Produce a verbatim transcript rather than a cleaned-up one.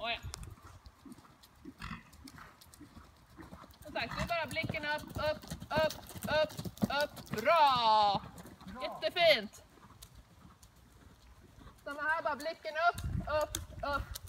Oh, ja. Som sagt, det är bara blicken upp, upp, upp, upp, upp. Bra! Jättefint! Samma här, bara blicken upp, upp, upp.